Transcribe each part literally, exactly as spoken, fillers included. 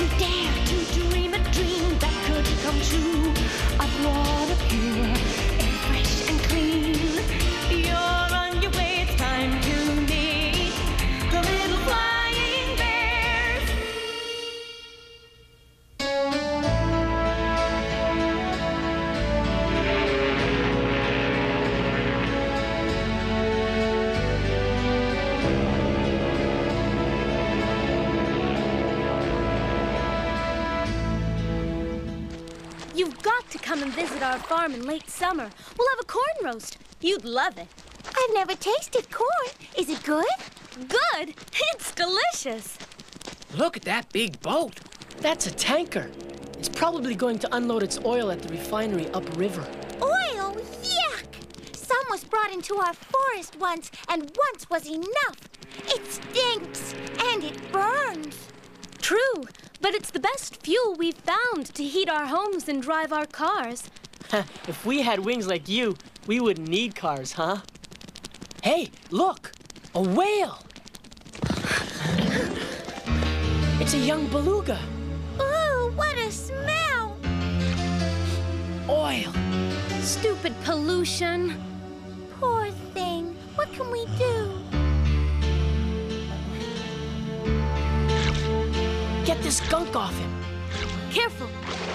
you dare to dream a dream that could come true? Of water pure, air fresh and clean. You're on your way, it's time to meet the little flying bears. You've got to come and visit our farm in late summer. We'll have a corn roast. You'd love it. I've never tasted corn. Is it good? Good? It's delicious. Look at that big boat. That's a tanker. It's probably going to unload its oil at the refinery upriver. Oil? Yuck! Some was brought into our forest once, and once was enough. It stinks, and it burns. True, but it's the best fuel we've found to heat our homes and drive our cars. If we had wings like you, we wouldn't need cars, huh? Hey, look! A whale! It's a young beluga. Ooh, what a smell! Oil. Stupid pollution. Poor thing. What can we do? Get this gunk off him. Careful.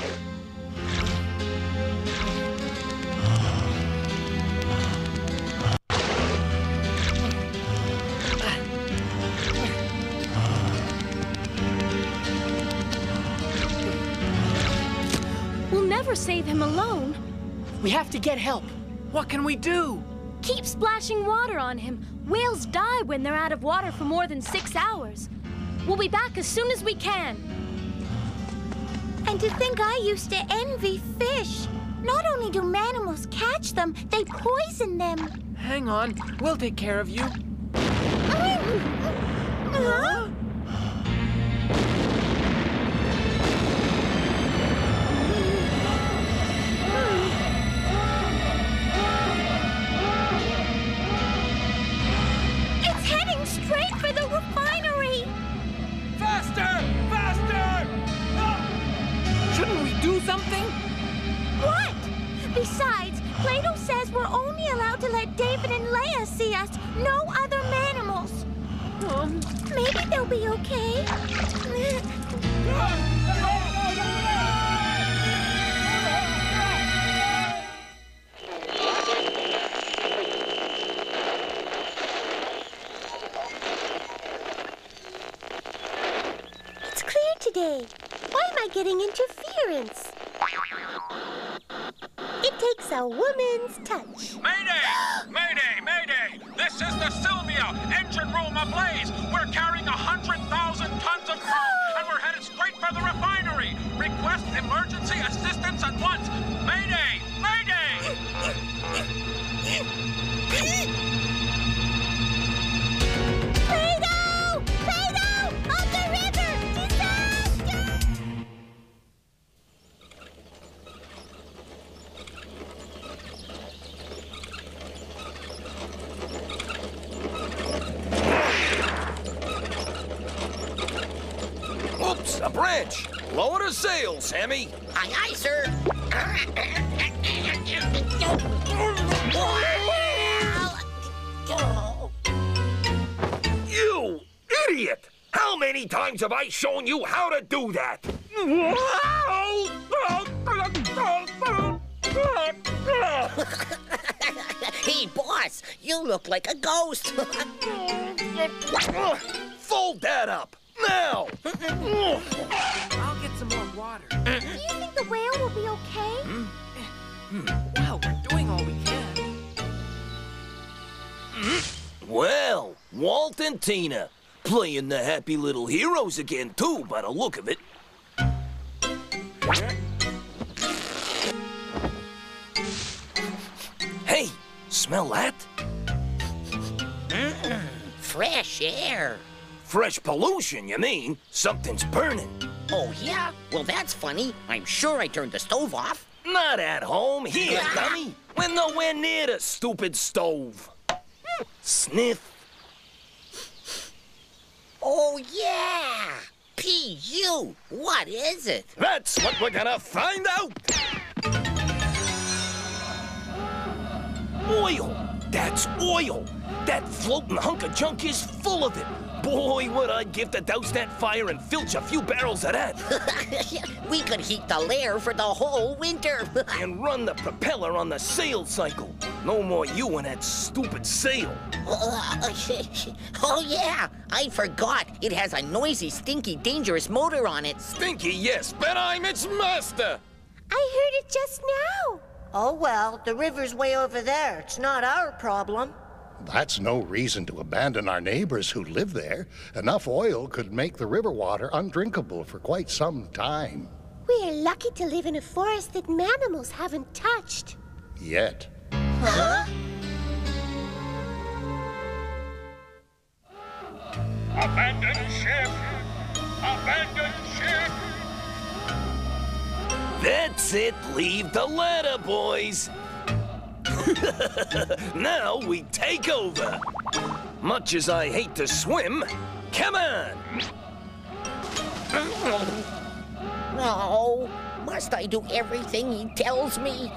We'll never save him alone. We have to get help. What can we do? Keep splashing water on him. Whales die when they're out of water for more than six hours. We'll be back as soon as we can. And to think I used to envy fish. Not only do manimals catch them, they poison them. Hang on, we'll take care of you. Huh? It's heading straight for the refinery. Faster! Faster! Ah! Shouldn't we do something? What? Besides, Plato says we're only allowed to let David and Leia see us, no other manimals. Um, Maybe they'll be okay. It's clear today. Why am I getting interference? It takes a woman's touch. Mayday! Mayday! Mayday! This is the Sylvia! Engine room ablaze! We're carrying a hundred thousand tons of crude, and we're headed straight for the refinery! Request emergency assistance at once! Mayday! Mayday! Plato! Plato! On the river! Disaster! Oops, a branch. Lower the sail, Sammy. Aye, aye, sir. You idiot! How many times have I shown you how to do that? Hey, boss, you look like a ghost. Fold that up, now! I'll get some more water. Do you think the whale will be okay? Well, we're doing all we can. Well, Walt and Tina, playing the happy little heroes again, too, by the look of it. Hey, smell that? Mm, fresh air. Fresh pollution, you mean? Something's burning. Oh, yeah? Well, that's funny. I'm sure I turned the stove off. Not at home. Here, dummy. We're nowhere near the stupid stove. Sniff. Oh, yeah. P U? What is it? That's what we're gonna find out! Oil! That's oil! That floating hunk of junk is full of it! Boy, would I give to douse that fire and filch a few barrels of that! We could heat the lair for the whole winter! And run the propeller on the sail cycle! No more you and that stupid sail! Oh, yeah! I forgot. It has a noisy, stinky, dangerous motor on it. Stinky, yes, but I'm its master! I heard it just now. Oh, well, the river's way over there. It's not our problem. That's no reason to abandon our neighbors who live there. Enough oil could make the river water undrinkable for quite some time. We're lucky to live in a forest that manimals haven't touched. Yet. Huh? Abandon ship! Abandon ship! That's it, leave the ladder, boys! Now we take over! Much as I hate to swim, come on! Oh, must I do everything he tells me?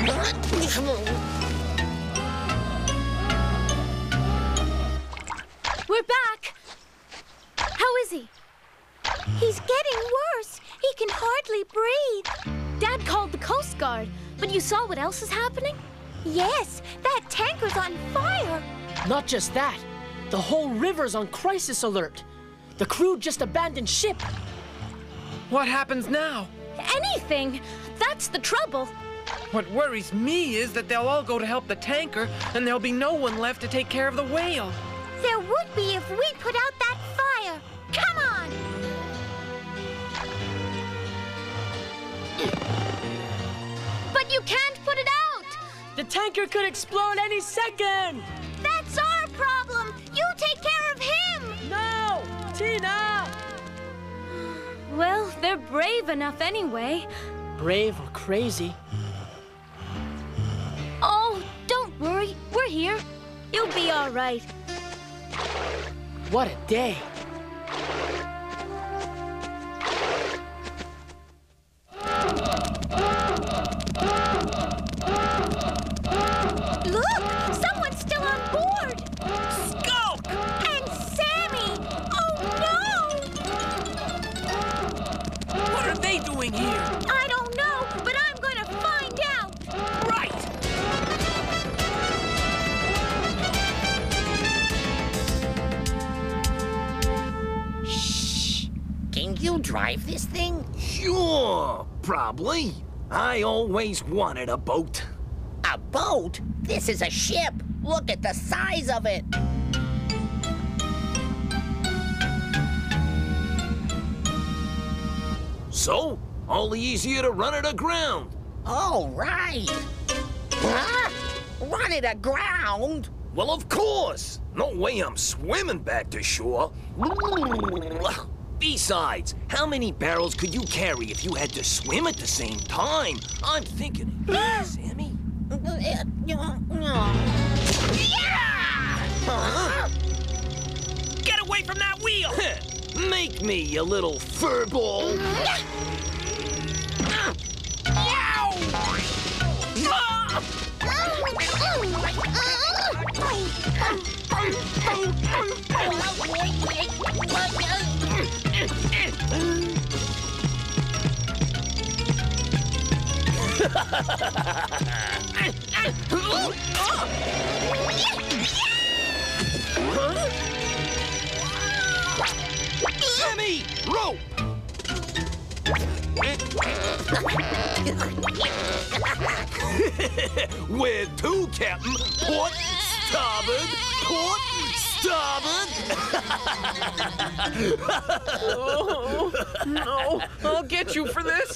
We're back! How is he? He's getting worse. He can hardly breathe. Dad called the Coast Guard, but you saw what else is happening? Yes, that tanker's on fire. Not just that. The whole river's on crisis alert. The crew just abandoned ship. What happens now? Anything. That's the trouble. What worries me is that they'll all go to help the tanker, and there'll be no one left to take care of the whale. There would be if we put out that fire. Come on! But you can't put it out! The tanker could explode any second! That's our problem! You take care of him! No! Tina! Well, they're brave enough anyway. Brave or crazy? Oh, don't worry. We're here. You'll be all right. What a day. Look! Someone's still on board! Skulk! And Sammy! Oh, no! What are they doing here? I don't know, but I'm going to find out! Right! Shh! Can you drive this thing? Sure, probably. I always wanted a boat. A boat? This is a ship. Look at the size of it. So, all the easier to run it aground. Oh, right. Huh? Run it aground? Well, of course. No way I'm swimming back to shore. Besides, how many barrels could you carry if you had to swim at the same time? I'm thinking, Sammy. Huh? Get away from that wheel! Make me, you little furball. Sammy, rope! Where to, Captain? Port, starboard, port, starboard. Oh, no, I'll get you for this.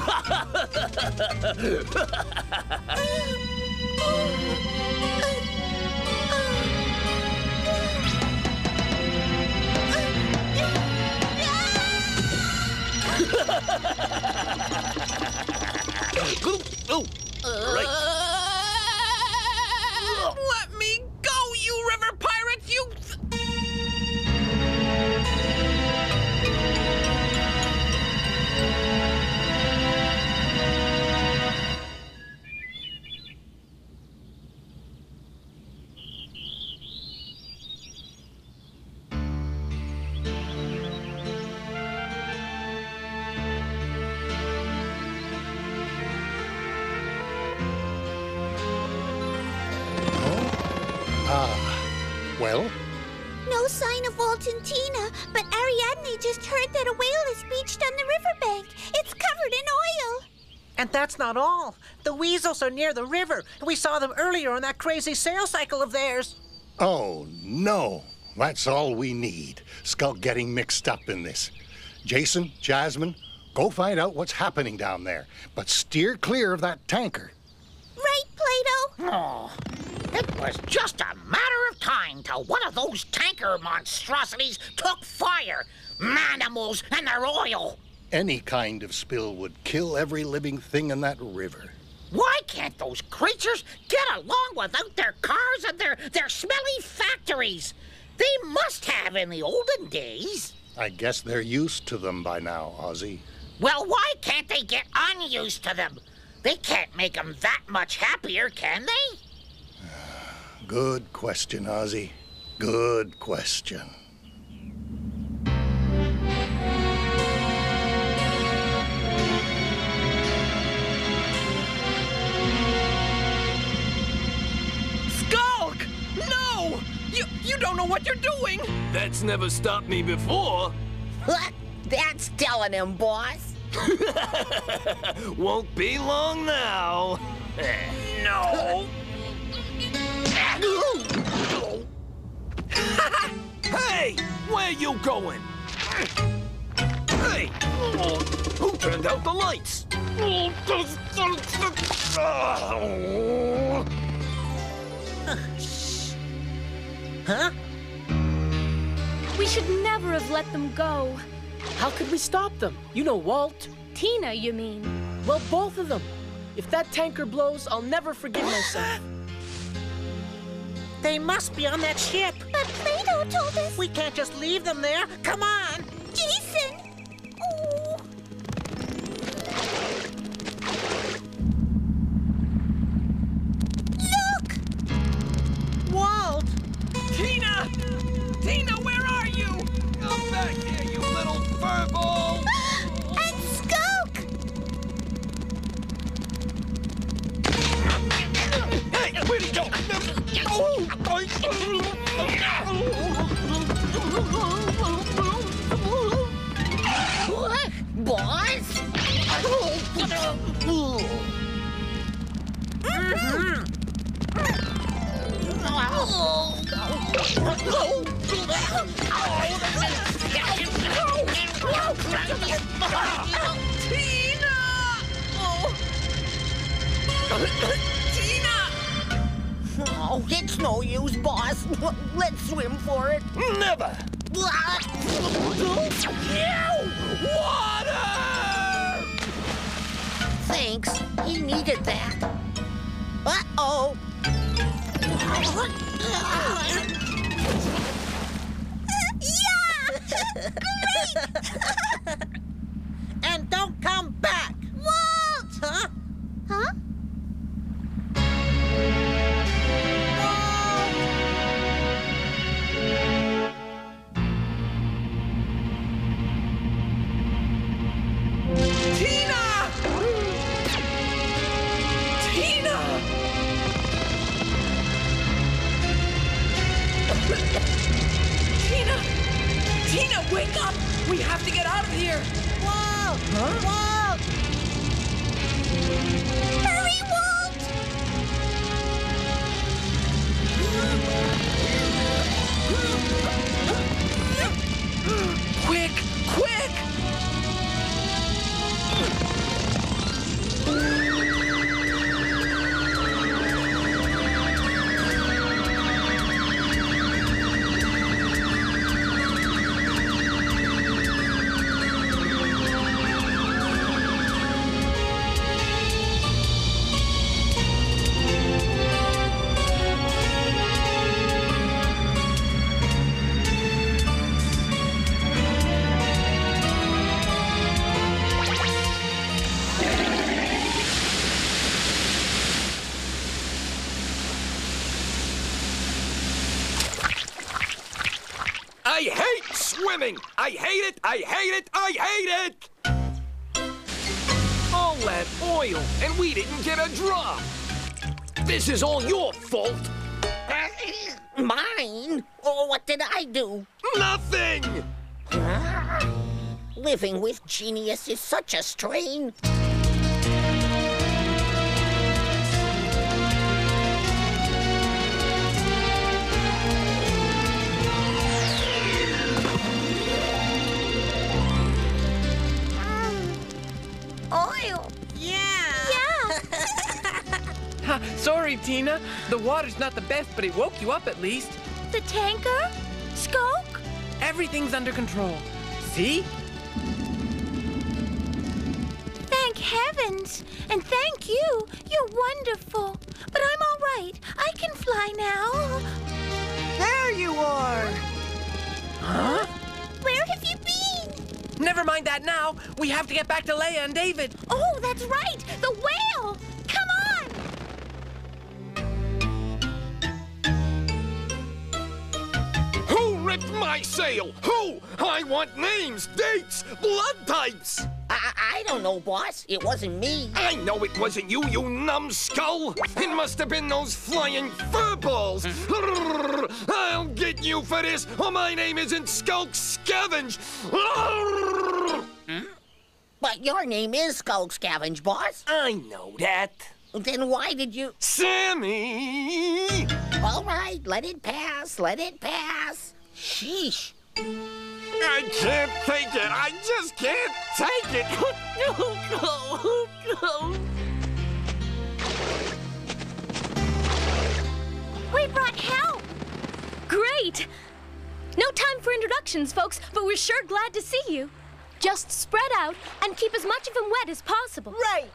Oh, right. Let me go, you river pirate youth! Well? No sign of Walt and Tina, but Ariadne just heard that a whale is beached on the riverbank. It's covered in oil. And that's not all. The weasels are near the river. We saw them earlier on that crazy sail cycle of theirs. Oh, no. That's all we need. Skulk getting mixed up in this. Jason, Jasmine, go find out what's happening down there. But steer clear of that tanker. Right, Plato? Oh, it was just a matter of time till one of those tanker monstrosities took fire. Manimals and their oil. Any kind of spill would kill every living thing in that river. Why can't those creatures get along without their cars and their, their smelly factories? They must have in the olden days. I guess they're used to them by now, Ozzy. Well, why can't they get unused to them? They can't make them that much happier, can they? Good question, Ozzy. Good question. Skulk! No! You, you don't know what you're doing! That's never stopped me before. What? That's telling him, boss. Won't be long now. No! Hey! Where you going? Hey! Who turned out the lights? Huh? We should never have let them go. How could we stop them? You know Walt. Tina, you mean? Well, both of them. If that tanker blows, I'll never forgive myself. They must be on that ship. But Plato told us... We can't just leave them there. Come on. Jason! Oh. Look! Walt! Tina! Tina, where are you? Come back here, you little furball! And Skulk! Hey, where'd he go? What? Boss? Oh, it's no use, boss. Let's swim for it. Never! Water! Thanks. He needed that. Uh-oh. Yeah! Great! And don't come back. Walt! Huh? Huh? Tina! Tina! Tina! Tina, wake up! We have to get out of here! Walt! Walt! Hurry, Walt! Quick! Quick! I hate swimming! I hate it! I hate it! I hate it! All that oil, and we didn't get a drop! This is all your fault! Mine? Oh, what did I do? Nothing! Ah, living with genius is such a strain. Oil. Yeah. Yeah. Ha, sorry, Tina. The water's not the best, but it woke you up at least. The tanker? Skulk? Everything's under control. See? Thank heavens. And thank you. You're wonderful. But I'm all right. I can fly now. There you are. Huh? Where have you been? Never mind that now. We have to get back to Leia and David. Oh, that's right. The whale. Come on. Who ripped my sail? Who? I want names, dates, blood types! I, I don't know, boss. It wasn't me. I know it wasn't you, you numbskull! It must have been those flying furballs! I'll get you for this, or my name isn't Skulk Scavenge! Hmm? But your name is Skulk Scavenge, boss. I know that. Then why did you... Sammy! All right, let it pass, let it pass. Sheesh. I can't take it. I just can't take it. We brought help. Great! No time for introductions, folks, but we're sure glad to see you. Just spread out and keep as much of him wet as possible. Right.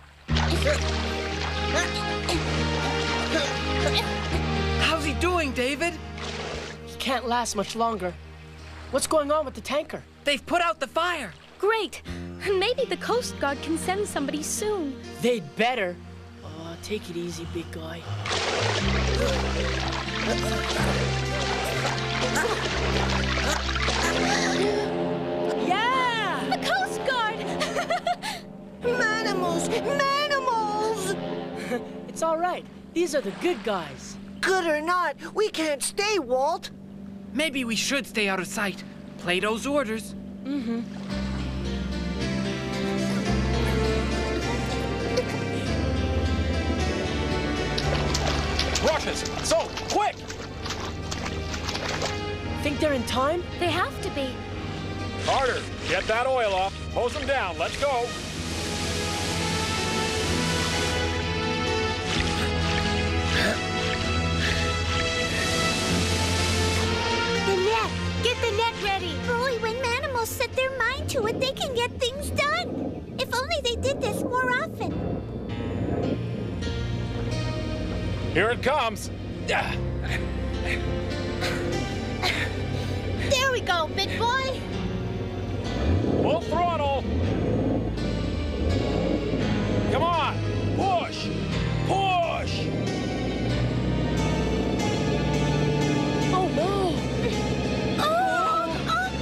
How's he doing, David? He can't last much longer. What's going on with the tanker? They've put out the fire. Great. Maybe the Coast Guard can send somebody soon. They'd better. Oh, take it easy, big guy. Yeah! The Coast Guard! Manimals! Manimals! It's all right. These are the good guys. Good or not, we can't stay, Walt. Maybe we should stay out of sight. Plato's orders. Mm-hmm. Rushes! So, quick! Think they're in time? They have to be. Carter, get that oil up. Hose them down. Let's go. The net. Get the net ready. Boy, when Manimals set their mind to it, they can get things done. If only they did this more often. Here it comes. There we go, big boy. Full throttle. Come on. Push. Push. Oh, no. Oh! Oh!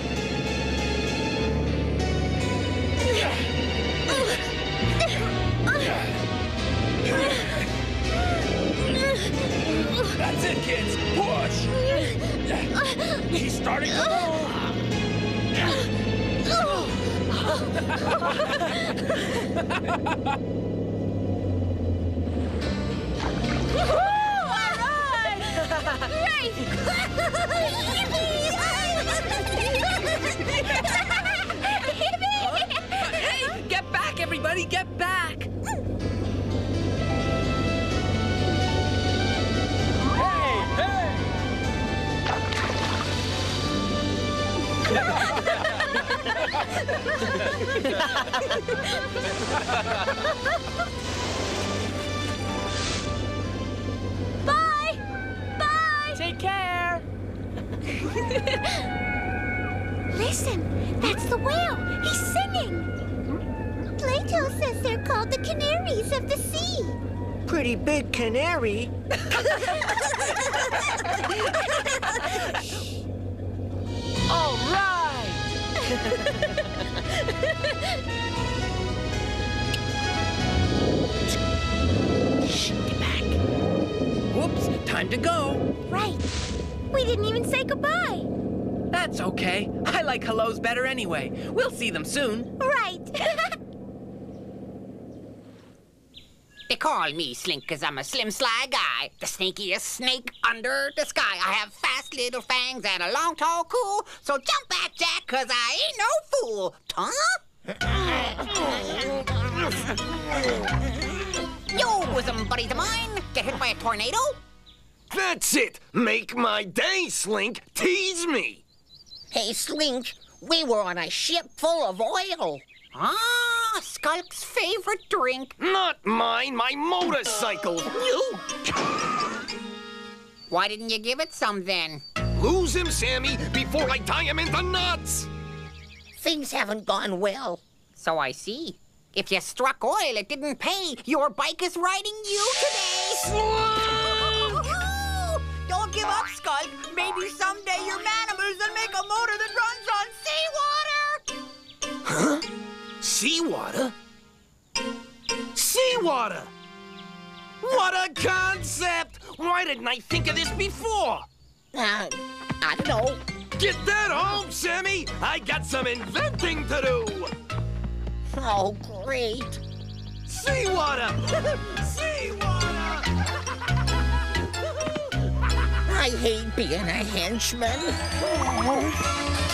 That's it, kids. Push. He's starting to move. Hey, get back, everybody, get back! Hey, hey! Bye! Bye! Take care. Listen, that's the whale. He's singing. Plato says they're called the canaries of the sea. Pretty big canary. All right. Shh, get back. Whoops, time to go. Right. We didn't even say goodbye. That's okay. I like hellos better anyway. We'll see them soon. Right. They call me Slink 'cause I'm a slim, sly guy. The sneakiest snake under the sky. I have fast little fangs and a long, tall cool. So jump back, Jack, 'cause I ain't no fool. Huh? Yo, bosom buddies of mine. Get hit by a tornado? That's it! Make my day, Slink! Tease me! Hey, Slink, we were on a ship full of oil. Ah, Skulk's favorite drink. Not mine, my motorcycle! You! Why didn't you give it some then? Lose him, Sammy, before I tie him into knots! Things haven't gone well. So I see. If you struck oil, it didn't pay. Your bike is riding you today. Don't give up, Skulk. Maybe someday your manimals will make a motor that runs on seawater. Huh? Seawater? Seawater! What a concept! Why didn't I think of this before? Uh, I don't know. Get that home, Sammy! I got some inventing to do! Oh, great. Seawater! Seawater! I hate being a henchman.